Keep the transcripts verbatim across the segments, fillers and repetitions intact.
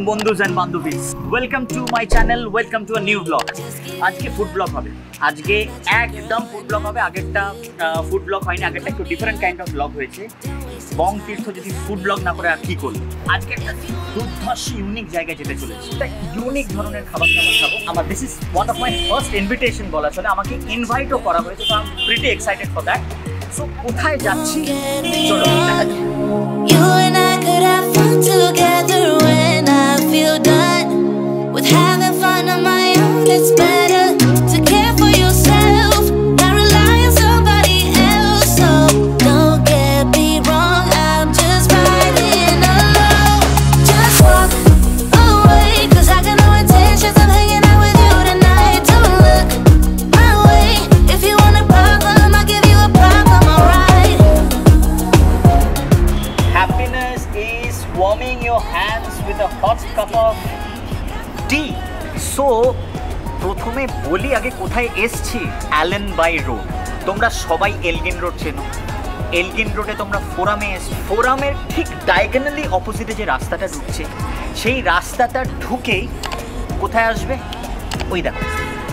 বন্ধুস and বান্ধবীস, welcome to my channel, welcome to a new blog. আজকে food blog হবে, আজকে একদম ফুড ব্লগ হবে। আগেরটা ফুড ব্লগ হয়নি, আগেরটা একটু ডিফারেন্ট কাইন্ড অফ ব্লগ হয়েছে। বং তীর্থ যদি ফুড ব্লগ না করে আর কী করবো? আজকে একটা দুর্ধর্ষ ইউনিক জায়গায় যেতে চলেছে, একটা ইউনিক ধরনের খাবার দাবার খাবো। আমার this is one of my first invitation বলা চলে, আমাকে ইনভাইটও করা হয়েছে, তো I am pretty excited for that. So কোথায় যাচ্ছি চলো দেখা যাক। You and I could have fun together when I feel done with having fun on my own. It's better to care for yourself, not rely on somebody else. So don't get me wrong, I'm just riding alone. Just walk away, cause I got no intentions of hanging out with you tonight. Don't look my way, if you want a problem, I'll give you a problem, alright? Happiness is warming your hands with a hot cup of tea. So প্রথমে বলি আগে কোথায় এসছি। Allen by road. তোমরা সবাই Elgin road চেনো। Elgin রোডে তোমরা ফোরামে এসছো, ফোরামের ঠিক ডায়াগোনালি অপোজিটে যে রাস্তাটা ঢুকছে, সেই রাস্তাটা ঢুকেই কোথায় আসবে ওই দেখো।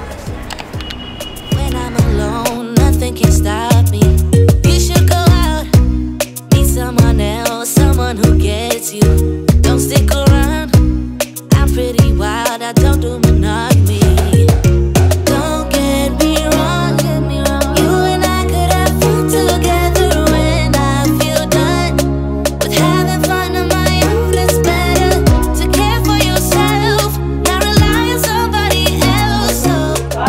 When I'm alone, nothing can stop me. You should go out, meet someone else, someone who gets you. Don't stick around, I'm pretty wild, I don't do monogamy. Don't get me wrong, you and I could have fun together when I feel done with having fun on my own. It's better to care for yourself, not rely on somebody else. So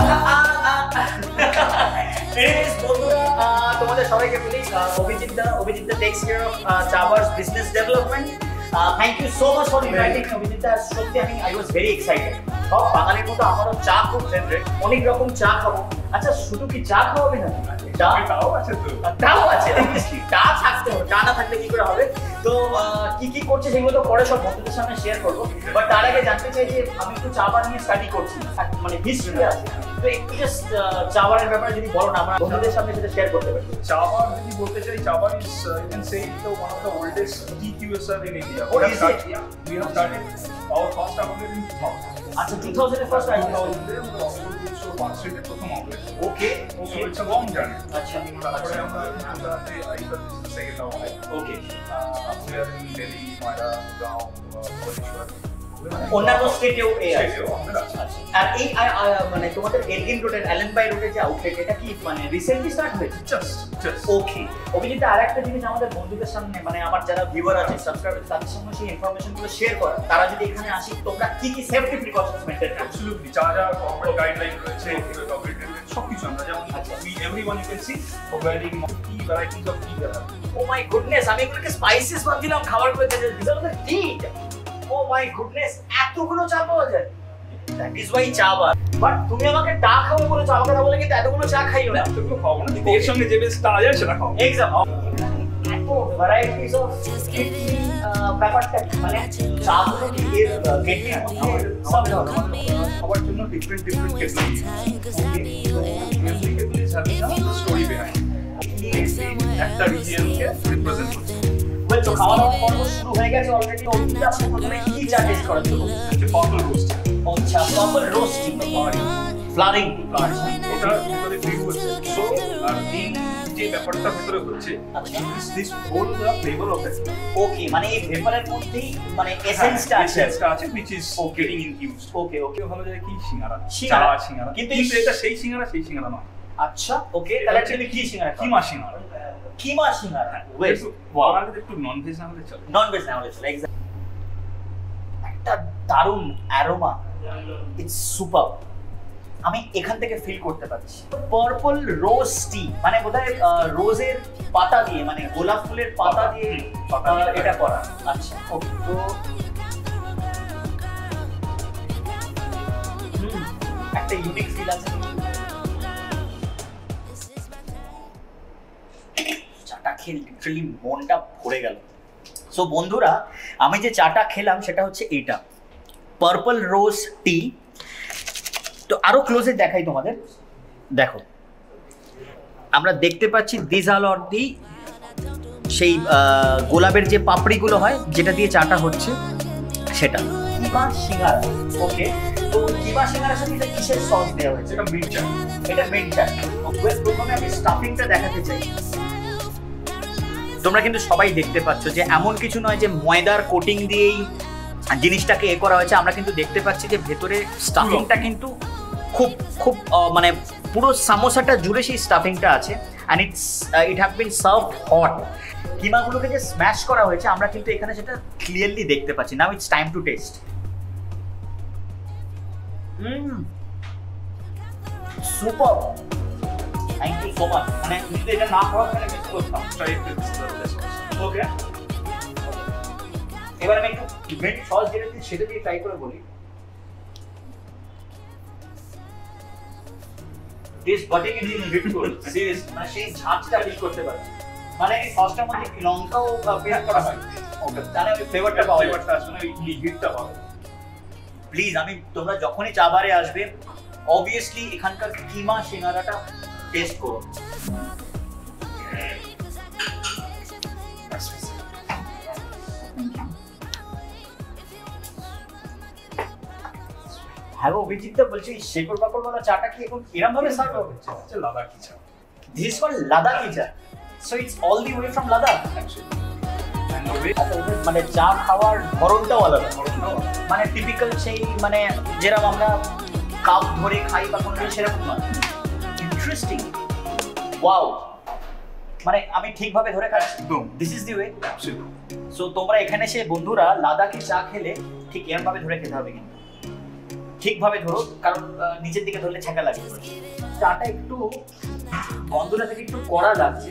তোমাদের সবাইকে বলি, অভিজিৎ দা অভিজিৎ দা takes care of চাওয়ার্স business development. Thank you so much for inviting me Abhijit দা। সত্যি আমি I was very excited. সব বাঙালির মতো আমারও চা খুব ফেভারিট, অনেক রকম চা খাবো। আচ্ছা, শুধু কি চা খাওয়াবে না? চা তাও আছে, তো তাও আছে, চা থাকতে হবে, চা না থাকলে কি করে হবে? তো কি কি করছে সেগুলো তো পরে সব বন্ধুদের সামনে শেয়ার করবো, বাট তার আগে জানতে চাই যে আমি একটু চা বানিয়ে স্টাডি করছি, মানে হিস্ট্রি আছে, তো একটু জাস্ট চা বানের ব্যাপারে যদি বলো না, আমরা বন্ধুদের সামনে সেটা শেয়ার করতে পারি। চা বার যদি বলতে চাই, চা bar is uh, you can say the one of the oldest tea Q S R in India. Oh, is it? Yeah, we have started our first outlet in two thousand. আচ্ছা, two thousand এর first idea One street এর প্রথম outlet. Okay So okay it's a long journey. আচ্ছা তারপরে আমরা গুজরাটে আইবার second outlet. Okay We are in Delhi, Noida, Gurgaon, Bhubaneswar. অন্যান্য স্টেটেও এই আছে। State-এও আমাদের আছে। আর এই আ- আ- মানে তোমাদের এলগিন রোডের অ্যালেন বাই রোডের যে আউটলেট, এটা কি মানে রিসেন্টলি স্টার্ট হয়েছে? Just, just. ওকে অভিজিৎ, আর একটা জিনিস আমাদের বন্ধুদের সামনে, মানে আমার যারা ভিউয়ার আছে, সাবস্ক্রাইবার, তাদের সামনে সেই ইনফরমেশনগুলো শেয়ার করা, তারা যদি এখানে আসি তোমরা কি কি সেফটি প্রিকশনস মেইনটেইন করছো? Absolutely. যা যা corporate guideline রয়েছে, corporate guideline সবকিছু আমরা যেমন we everyone you can see providing tea varieties of tea there. Oh my goodness, আমি এগুলোকে স্পাইসেস ভাবছিলাম খাবার করে দিতে। This are the tea. Oh my goodness, এতগুলো চা পাওয়া যায়? দ্যাট ইজ ওয়াই চা বার। বাট তুমি আমাকে চা খাবো বলেছো, আমাকে না বলে কিন্তু এতগুলো চা খাইও না। এতগুলো খাবো না, এর সঙ্গে যে বেশ তা যায় সেটা খাবো। এক্সাম্পল এত ভ্যারাইটিস অফ ব্যাপারটা মানে চাগুলো কি এর কেটলি সব ধরনের সবার জন্য ডিফারেন্ট ডিফারেন্ট কেটলি। Every kettle is having a story behind. একটা রিজিয়নকে রিপ্রেজেন্ট করছে। ওয়েল, তো খাওয়া দাওয়া পর্ব শুরু হয়ে গেছে অলরেডি। তো আপনি প্রথমে কি চা টেস্ট করার জন্য? হচ্ছে পার্পল রোস্ট। আচ্ছা, পার্পল রোস্টিং, ফ্লারিং ফ্লারিং, এটা ভিতরে ক্রিম হচ্ছে। সো আর তিন যে ব্যাপারটা ভিতরে হচ্ছে, this this whole the flavour of it. Okay, মানে এই ভেপারের মধ্যেই মানে এসেন্সটা আছে। এসেন্সটা আছে which is getting infused. ওকে ওকে, ভালো যায় কি সিঙ্গারা, সিঙ্গারা। চা সিঙ্গারা, কিন্তু কিন্তু এটা সেই সিঙ্গারা সেই সিঙ্গারা নয়। আচ্ছা ওকে, তাহলে তুমি কি সিঙ্গারা? কিমা সিঙ্গারা। কিমা সিঙ্গারা। ওয়েট, ওয়াও, আমাদের একটু নন ভেজ না হলে চলে। নন ভেজ না হলে চলে। এক্স্যাক্টলি, একটা দারুণ অ্যারোমা, ইটস সুপার। আমি এখান থেকে ফিল করতে পারছি পার্পল রোজ টি, মানে বোধহয় রোজের পাতা দিয়ে, মানে গোলাপ ফুলের পাতা দিয়ে আহ, এটা করা। আচ্ছা ওকে, তো হুম, একটা ইউনিক ফিল আছে। চাটা খেয়ে লিটারালি মনটা ভরে গেল। সো বন্ধুরা, আমি যে চাটা খেলাম সেটা হচ্ছে এইটা, পার্পল রোজ টি। তো আরো ক্লোজে দেখাই তোমাদের, দেখো আমরা দেখতে পাচ্ছি দিস আর অর দি সেই গোলাপের যে পাপড়িগুলো হয় যেটা দিয়ে চাটা হচ্ছে সেটা। কিমা সিঙ্গারা। ওকে, তো কিমা সিঙ্গারার সাথে এটা কিসের সস দেওয়া হয়েছে? এটা মিট চাট। এটা মিট চাট। প্রথমে আমি স্টাফিংটা দেখাতে চাই। তোমরা কিন্তু সবাই দেখতে পাচ্ছ যে এমন কিছু নয় যে ময়দার কোটিং দিয়েই জিনিসটাকে এ করা হয়েছে। আমরা কিন্তু দেখতে পাচ্ছি যে ভেতরে স্টাফিংটা কিন্তু খুব খুব মানে পুরো সামোসাটা জুড়ে সেই স্টাফিংটা আছে and it's it have been served hot. কিমাগুলোকে যে স্ম্যাশ করা হয়েছে আমরা কিন্তু এখানে সেটা ক্লিয়ারলি দেখতে পাচ্ছি। Now it's time to taste. Hmm, super, thank you so much. মানে যদি এটা না খাওয়া তাহলে মিস করতাম। ওকে, এবার আমি একটু মিট সস যেটা দিই সেটা দিয়ে ট্রাই করে বলি। This batting is beautiful, serious, মানে সেই ঝাঁঝটা ফিল করতে পারি। মানে এই সসটার মধ্যে কি লঙ্কাও পেস্ট করা হয়? ওকে, তাহলে ওই ফ্লেভারটা পাওয়া যায়। ফ্লেভারটা আসলে ওই হিটটা পাওয়া যায়। প্লিজ, আমি তোমরা যখনই চা বারে আসবে অবভিয়াসলি এখানকার কিমা সিঙ্গারাটা টেস্ট করো। হ্যাঁ অভিজিৎ বলছি, শেকড় বাকড় वाला চাটা কি এখন এরকম ভাবে সার্ভ হবে? হচ্ছে লাদাখি চা। This is called লাদাখি চা, so it's all the way from Ladakh. মানে চা খাওয়ার ধরনটাও আলাদা, মানে টিপিক্যাল সেই মানে যেরকম আমরা কাপ ধরে খাই বা কোনো কিছু সেরকম নয়। ইন্টারেস্টিং, ওয়াও, মানে আমি ঠিকভাবে ধরে খাচ্ছি। একদম, this is the way. So তোমরা এখানে এসে বন্ধুরা লাদাখি চা খেলে ঠিক এরকম ভাবে ধরে খেতে হবে, কিন্তু ঠিকভাবে ধরো, কারণ নিচের দিকে ধরলে ছ্যাঁকা লাগে। চাটা একটু গন্ধটা থেকে একটু কড়া লাগছে।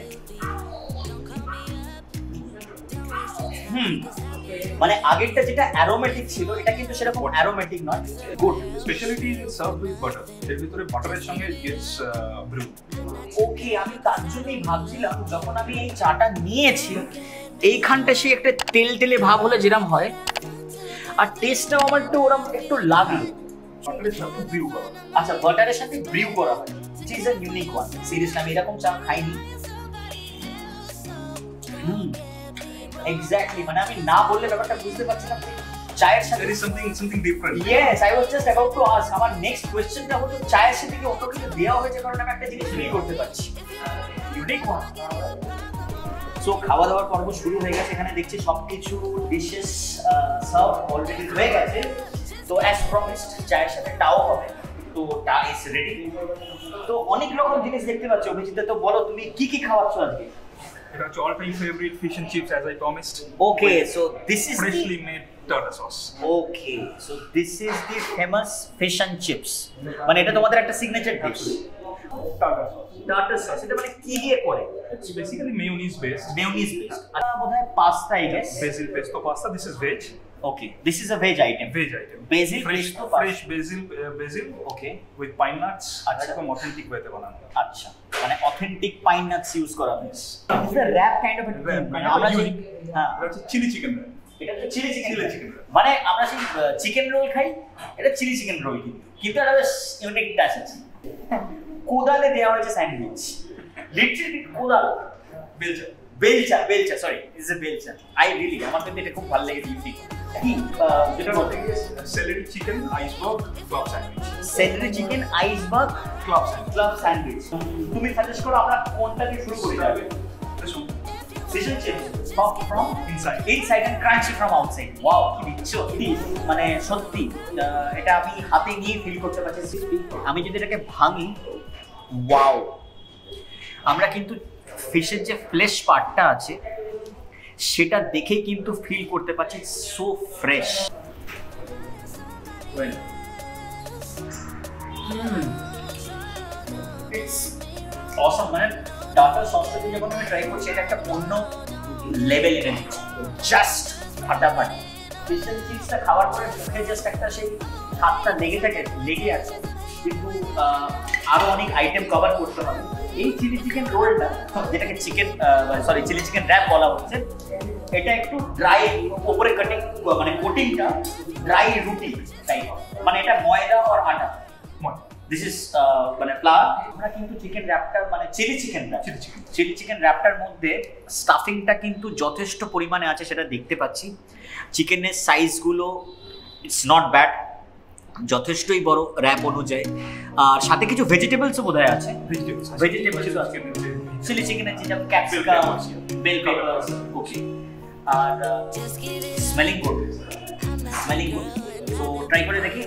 হুম, মানে আগেরটা যেটা অ্যারোমেটিক ছিল এটা কিন্তু সেরকম অ্যারোমেটিক নয়। Good. Speciality serve with butter. এর ভিতরে বাটারের সঙ্গে গেটস ব্রু। ওকে, আমি তার জন্যই ভাবছিলাম যখন আমি এই চাটা নিয়েছি এইখানটা সে একটা তেল তেলে ভাব হলে যেরকম হয়, আর টেস্টটাও আমার একটু ওরকম একটু লাগলো। বাটারের সাথে ব্রিউ করা। আচ্ছা, বাটারের সাথে ব্রিউ করা হয়, which is a unique one. Seriously, আমি এরকম চা খাইনি। হুম, এক্স্যাক্টলি, মানে আমি না বললে ব্যাপারটা বুঝতে পারছি না চায়ের সাথে। There is something something different. Yes, I was just about to ask. আমার নেক্সট কোশ্চেনটা হলো চায়ের সাথে কি অন্য কিছু দেওয়া হয়েছে, কারণ আমি একটা জিনিস ফিল করতে পারছি। Unique one. সো খাওয়া দাওয়ার পর্ব শুরু হয়ে গেছে। এখানে দেখছি সবকিছু ডিশেস সার্ভ অলরেডি হয়ে গেছে। তো অ্যাজ প্রমিসড চায়ের সাথে টাও হবে, তো টা ইজ রেডি। তো অনেক রকম জিনিস দেখতে পাচ্ছি। অভিজিৎ, তো বলো তুমি কি কি খাওয়াচ্ছ আজকে? এটা হচ্ছে all time favourite fish and chips as I promised. Okay, so this is freshly made tartar sauce. Okay, so this is the famous fish and chips, মানে এটা তোমাদের একটা signature dish. Tartar sauce. Tartar sauce, এটা মানে কি দিয়ে করে? It's basically mayonnaise based. Mayonnaise based. আর বোধহয় pasta, I guess. Basil pesto pasta. This is veg. Okay, this is a veg item. Veg item. Basil fresh pesto pasta. fresh basil uh, basil okay, with pine nuts. আচ্ছা। একদম authentic ওয়েতে বানানো। আচ্ছা, মানে authentic pine nuts use করা হয়েছে। It's a wrap kind of a Wrap, মানে kind of আমরা যে unique. হ্যাঁ, এটা হচ্ছে চিলি চিকেন wrap. এটা তো chili chicken. Chili chicken wrap. মানে আমরা সেই চিকেন রোল খাই, এটা চিলি চিকেন রোল, কিন্তু কিন্তু এটা বেশ ইউনিক টাচ আছে। কোদালে দেওয়া হয়েছে স্যান্ডউইচ, লিটারালি কোদাল। বেলচা। বেলচা, বেলচা, সরি, ইজ এ বেলচা। আই রিয়েলি, আমার কিন্তু এটা খুব ভালো লাগে, ইউনিক। কি এটা হচ্ছে celery chicken iceberg club sandwich. Celery chicken iceberg Club sandwich. Club sandwich. তুমি সাজেস্ট করো আমরা কোনটা দিয়ে শুরু করি? যাবে This one. Fish and chips, soft from Inside. Inside and crunchy from outside. Wow, কি বিচ্ছো! মানে সত্যি আহ, এটা আমি হাতে নিয়ে ফিল করতে পারছি। আমি যদি এটাকে ভাঙি, ওয়াও, আমরা কিন্তু ফিশের যে ফ্লেশ পার্টটা আছে সেটা দেখেই কিন্তু ফিল করতে পারছি সো ফ্রেশ। ইটস অসম। মানে টার্টার সসটা দিয়ে যখন আমি ট্রাই করছি, এটা একটা অন্য লেভেল এনে দিচ্ছে, জাস্ট ফাটাফাটি। ফিশ এন্ড চিপসটা খাওয়ার পরে মুখে জাস্ট একটা সেই স্বাদটা লেগে থাকে, লেগে আছে, কিন্তু আরো অনেক আইটেম কভার করতে হবে। এই চিলি চিকেন রোলটা, যেটাকে chicken sorry chili chicken wrap বলা হচ্ছে, এটা একটু ড্রাই, উপরে কাটিং মানে কোটিংটা ড্রাই রুটি টাইপ, মানে এটা ময়দা আর আটা। দিস ইজ মানে ফ্লাওয়ার। আমরা কিন্তু চিকেন র‍্যাপটার মানে chili chicken chili chicken chili chicken র‍্যাপটার মধ্যে স্টাফিংটা কিন্তু যথেষ্ট পরিমাণে আছে, সেটা দেখতে পাচ্ছি। চিকেনের সাইজগুলো ইটস নট ব্যাড, যথেষ্টই বড় র্যাপ অনুযায়ী। আর সাথে কিছু ভেজিটেবলসও বোধহয় আছে, ভেজিটেবলসও আছে, চিলি চিকেনের যেটা ক্যাপসিকাম, বেল পেপার, ওকে। আর smelling good, smelling good, so try করে দেখি।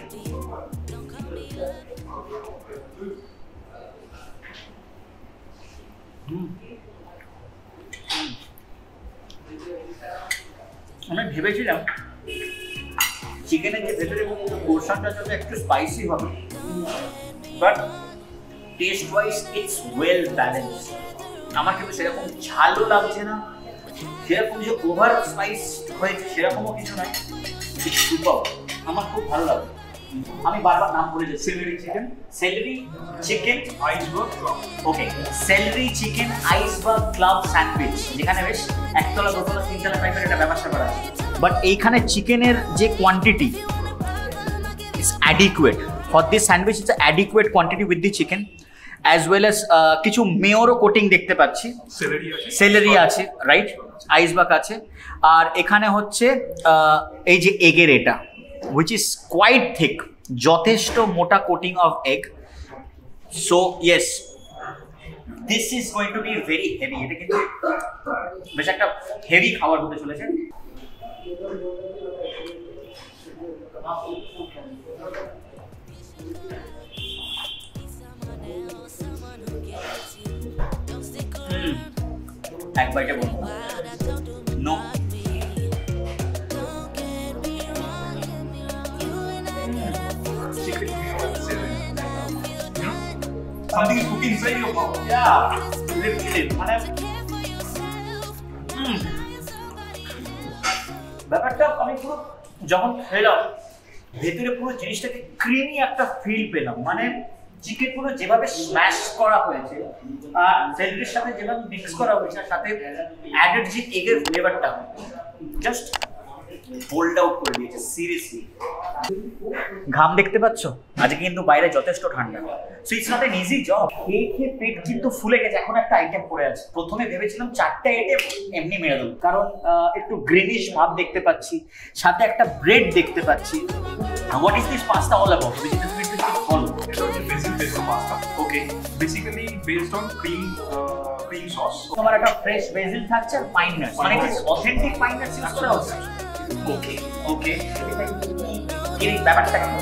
আমি ভেবেছিলাম চিকেনের যে ভেতরে পোর্শনটা যত একটু স্পাইসি হবে, but taste wise it's well balance. আমার কিন্তু সেরকম ঝালও লাগছে না, সেরকম যে ওভার স্পাইস হয়েছে সেরকমও কিছু নয়, ইটস সুপার। আমার খুব ভালো লাগে। আমি বারবার নাম বলে যাচ্ছি, celery chicken, celery chicken iceberg, okay, celery chicken iceberg club sandwich, যেখানে বেশ একতলা দোতলা তিনতলা টাইপের একটা ব্যবস্থা করা আছে। বাট এইখানে চিকেনের যে quantity is adequate for this sandwich, it's adequate quantity with the chicken, as well as কিছু মেয়োরও কোটিং দেখতে পাচ্ছি, সেলেরি আছে, রাইট, আইসবার্গ আছে। আর এখানে হচ্ছে এই যে এগের এটা, which is quite thick, যথেষ্ট মোটা coating of egg. So yes, this is going to be very heavy. এটা কিন্তু বেশ একটা হেভি খাবার হতে চলেছে। এক বাইটে বলবো no, something is cooking inside your mouth. Yeah, literally. মানে ব্যাপারটা আমি পুরো যখন খেলাম ভেতরে পুরো জিনিসটাকে ক্রিমি একটা ফিল পেলাম। মানে চিকেন পুরো যেভাবে স্ম্যাশ করা হয়েছে আর সেলরির সাথে যেভাবে মিক্স করা হয়েছে, আর সাথে অ্যাডেড যে এগের ফ্লেভারটা জাস্ট হোল্ড আউট করে দিয়েছে সিরিয়াসলি। ঘাম দেখতে পাচ্ছ, আজকে কিন্তু বাইরে যথেষ্ট ঠান্ডা। So it's not an easy job. খেয়ে খেয়ে পেট কিন্তু ফুলে গেছে। এখন একটা আইটেম পড়ে আছে। প্রথমে ভেবেছিলাম চারটে আইটেম এমনি মেরে দেবো, কারণ একটু গ্রিনিশ ভাব দেখতে পাচ্ছি, সাথে একটা ব্রেড দেখতে পাচ্ছি। What is this pasta all about? Basil pesto pasta. Okay. Basically based on cream uh, cream sauce. তোমার একটা ফ্রেশ বেসিল থাকছে আর পাইন নাটস, মানে কি অথেন্টিক পাইন নাটস ইউজ করা হচ্ছে। ওকে ওকে, এই ব্যাপারটা কি?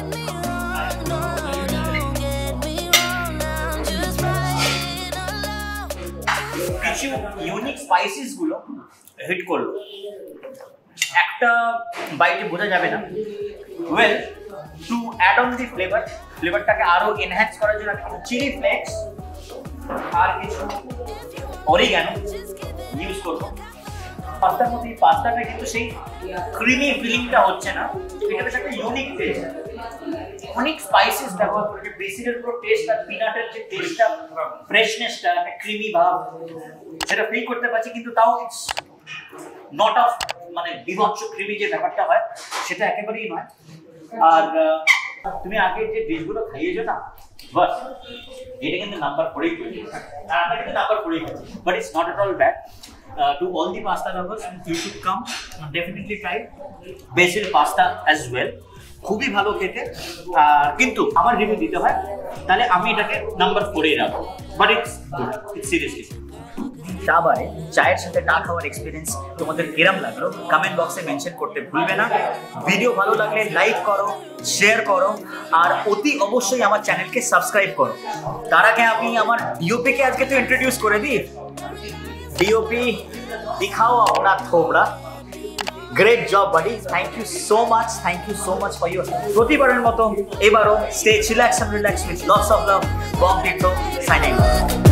কিছু ইউনিক স্পাইসেস গুলো হিট করলো, একটা বাইটে বোঝা যাবে না। Well, to add on the flavour, ফ্লেভারটাকে আরো এনহ্যান্স করার জন্য আমি কিছু চিলি ফ্লেক্স আর কিছু অরিগ্যানো ইউজ করবো পাস্তার মধ্যে। পাস্তাটা কিন্তু সেই ক্রিমি ফিলিংটা হচ্ছে না, এটা বেশ একটা ইউনিক টেস্ট। অনেক স্পাইসেস ব্যবহার করেছে, বেসিলের পুরো টেস্ট আর পিনাটের যে টেস্টটা, ফ্রেশনেসটা, একটা ক্রিমি ভাব সেটা ফিল করতে পারছি, কিন্তু তাও ইটস নট অফ মানে বিভৎস ক্রিমি যে ব্যাপারটা হয় সেটা একেবারেই নয়। আর তুমি আগে যে ডিশগুলো খাইয়েছো না, বাস এটা কিন্তু নাম্বার ফোরেই পেয়েছে, এটা কিন্তু নাম্বার ফোরেই পেয়েছে, but it's not at all bad. To all the pasta lovers, you should come definitely try basil pasta as well. খুবই ভালো খেতে, কিন্তু আমার রিভিউ দিতে হয় তাহলে আমি এটাকে নাম্বার ফোরেই রাখবো, but it's good, it's seriously. ডাবায় চায়ের সাথে চা খাওয়ার এক্সপিরিয়েন্স তোমাদের কিরম লাগলো কমেন্ট বক্সে মেনশন করতে ভুলবে না। ভিডিও ভালো লাগলে লাইক করো, শেয়ার করো, আর অতি অবশ্যই আমার চ্যানেলকে সাবস্ক্রাইব করো। তার আগে আমি আমার ডিওপি কে আজকে তো ইন্ট্রোডিউস করে দিই। ডিওপি দিখাও আপনার থোবড়া। Great job buddy, thank you so much, thank you so much for your প্রতিবারের মতো এবারও stay chillax and relax with lots of love. Bong Tito signing.